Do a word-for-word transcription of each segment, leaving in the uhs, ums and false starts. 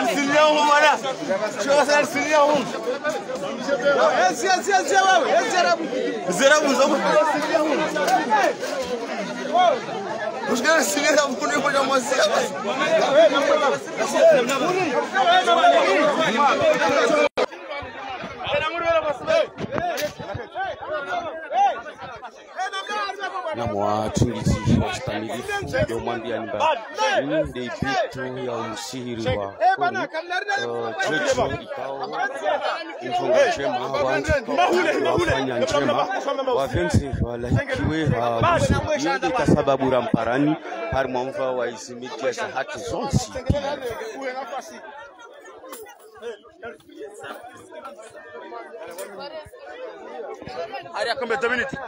اليوم ولا شو أسأل اليوم يس يس يس جواب يس زرابو زرابو زرابو مش كده السنين أبوني ولا موسيقى na mwachungizi wastamilifu ndio mwambia nimba hii ndio vitu ya umsiri wa checho ikao mfungo njema wantu wafanya njema wavensi walakiwe habusi kwa sababu ramparani hari mwamva wa izimitia za haki zonsi Ari akombe Dominic.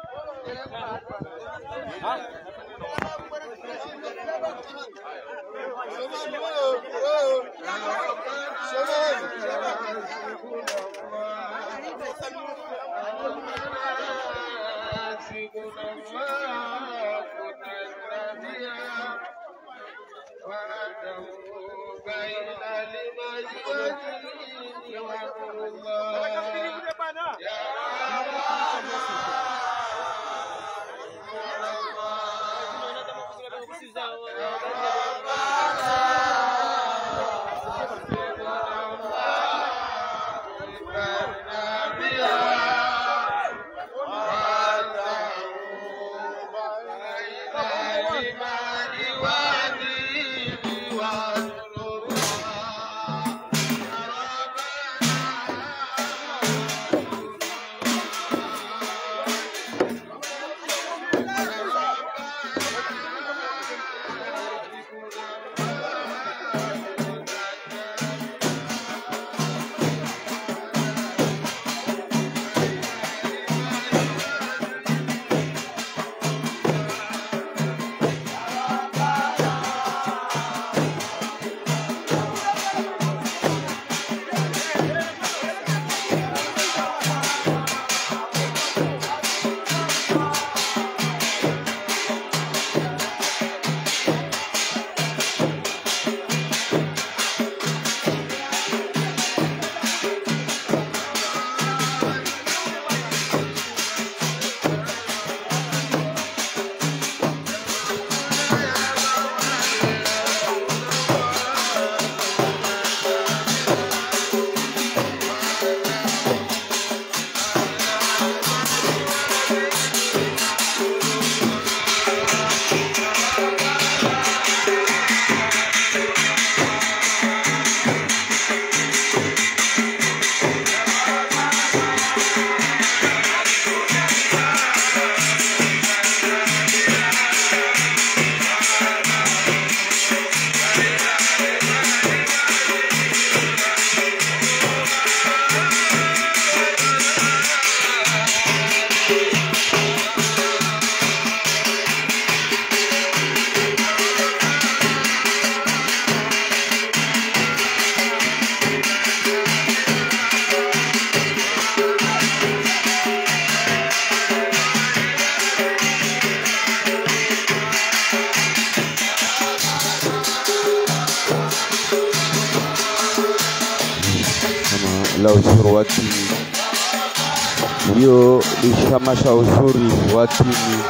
la ushuru wa timu ndio lishamasha ushuru wa timu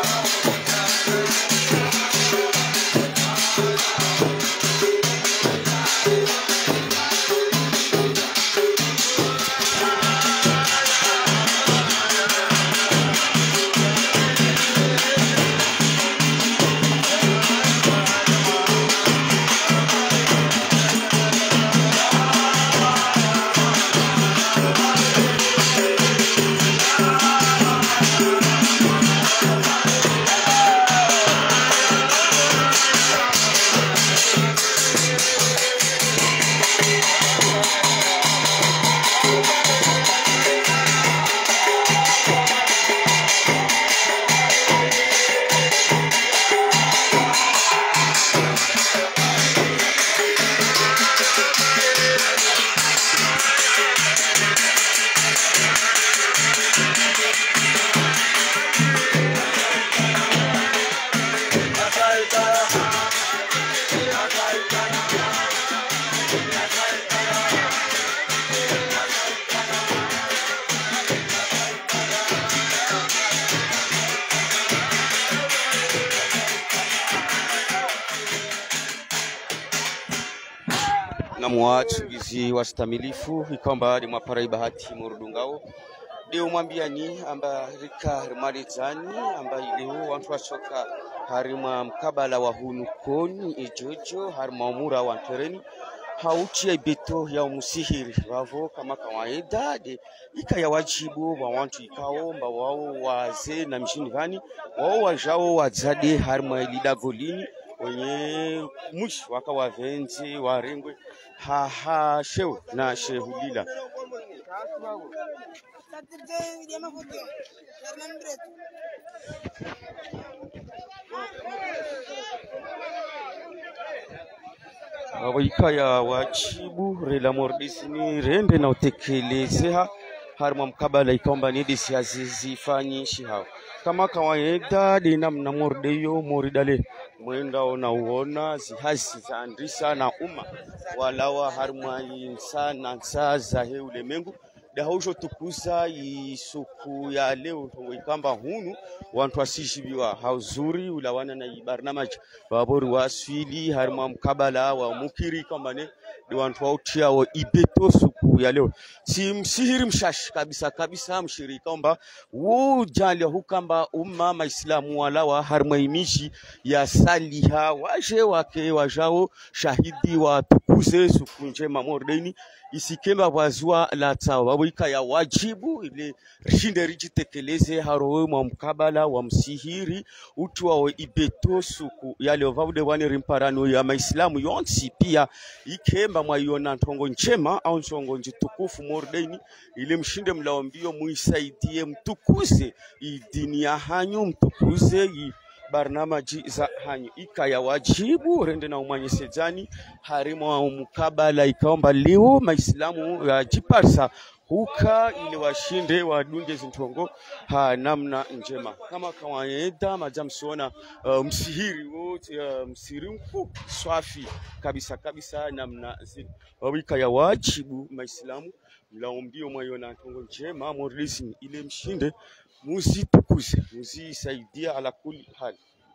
na mwachungizi wa stamilifu ikomba ni mwaparai bahati murudungao deo mwambia ni amba rika rimalizani amba ileo wantu wasoka harima mkabala wa hunukoni ijojo harima umura wa ntereni hauchi ya ibeto ya umusihiri wavo kama kawaida de ika ya wajibu wa wantu ikaomba wao waze na mjini vani wao wajao wazade harima ilida golini wenye mushi waka wavenzi warengwe ha ha shew na shehulila waika ya wajibu rela mordisini rende na utekelezeha harma mkabala ikomba ni disi azizi fanyi shihao kama kawaida dina mna mordeyo moridale mwenda ona uona zihazi za andrisa na umma walawa harma insana nsa za heule mengu da hausho tukuza isuku ya leo ikamba hunu wantu asishibiwa hauzuri ulawana na ibarnamaj babori waswili harma mkabala wa mukiri kamba ne di wantu wautia wa ibeto suku ya leo si msihiri mshash kabisa kabisa mshiri kamba wo jali hukamba umma maislamu walawa harma imishi ya saliha waje wake wajao shahidi wa tukuze suku njema mordeni isikemba wazua la tawa wika ya wajibu ile rishinde rijitekeleze harowe mwa mkabala wa msihiri utuwa wa ibeto suku yale wavaude wani rimparano ya maislamu yonsi pia ikemba mwa yona ntongo nchema au ntongo njitukufu mordeni ile mshinde mlaombio muisaidie mtukuze idini ya hanyu mtukuze i barnamaji za hanyu ika ya wajibu rende na umanyesejani harimo wa mkabala ikaomba leo maislamu ya jiparsa huka ili washinde wadunge zintongo ha namna njema kama kawaida majamsuona uh, msihiri wote uh, msihiri mkuu swafi kabisa kabisa namna zile wika ya wajibu maislamu mlaombio mwayona ntongo njema mordisi ile mshinde muzi tukuze muzi saidia ala kuli hali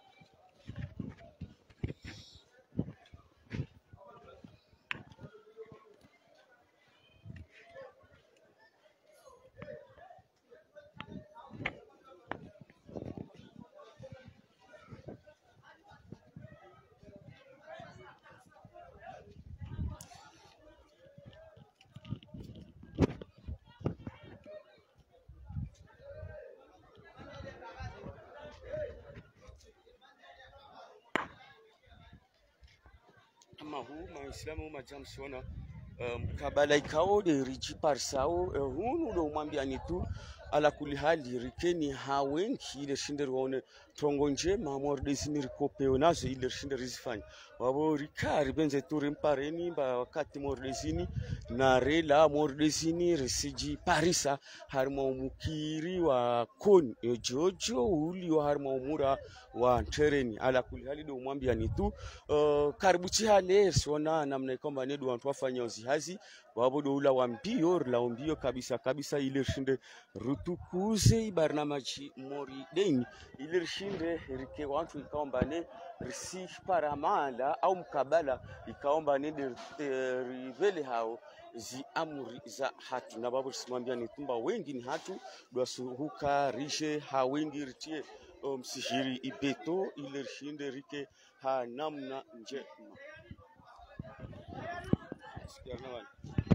huu maislamu majamsona mkabala um, ikao de rijiparsao uh, hunu do mwambia ni tu ala kuli hali rikeni hawenki ile shinde waone tongo njema mordesini rikopeo nazo ile shinde rizifanya wabo rikari benze tu rimpareni ba wakati mordesini na rela mordesini resiji parisa harma mukiri wa kon jojo uli wa harma umura wa tereni ala kuli hali do mwambia ni tu uh, karibuchi hale sona namna ikomba nedu wantu wafanya uzihazi wabo do ula wambio la mbio kabisa kabisa ile shinde rutukuze barnamaji mori deni ile shinde rike wantu ikaomba ne risi paramala au mkabala ikaomba ne de rivele hao zi amri za hatu na babu simwambia ni tumba wengi ni hatu dwasuhuka rishe ha wengi ritie msihiri ibeto ile shinde rike ha namna njema sikiana wani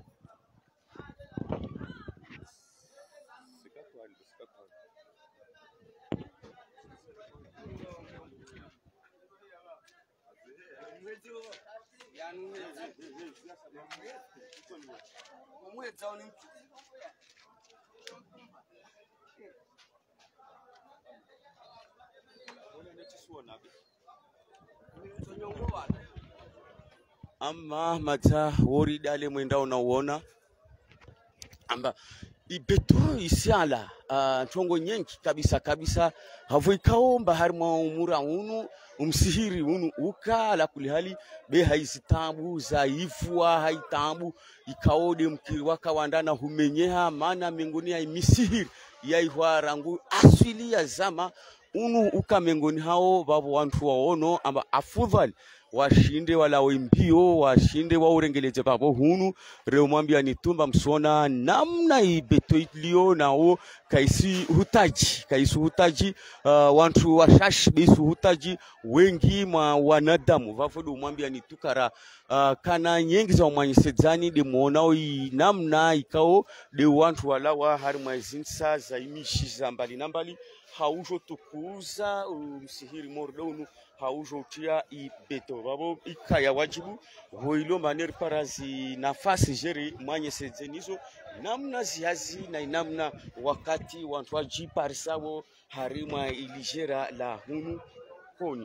ama mata wori dale mwenda unauona amba ibeto isiala uh, tongo nyenki kabisa kabisa havu ikaomba harima umura unu umsihiri unu uka ala kulihali be haizitabu zaifua haitabu ikaode mkiri waka wandana humenyeha mana mengoni ya misihiri ya ihwarangu asili ya zama unu uka mengoni hao babu wantu waono amba afudhali washinde wala wembio washinde wa urengeleze babo hunu reo mwambia nitumba msona namna ibeto ilio nao kaisi hutaji kaisi hutaji uh, wantu washashi bisu hutaji wengi mwa wanadamu vafodo mwambia nitukara uh, kana nyengi za mwanyisedzani de muonao namna ikao de wantu wala wa hari mwazinsa za imishi za mbali na mbali haujo tukuza msihiri mordonu haujo utia ibeto babo ikaya wajibu hoilo maneri parazi nafasi jeri mwanye sedzenizo namna ziazi na namna wakati wantu wajiparisao harima ilijera la hunu koni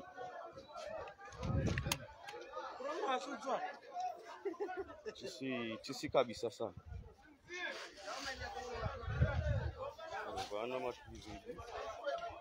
chisi chisi kabisa sana bana matuzi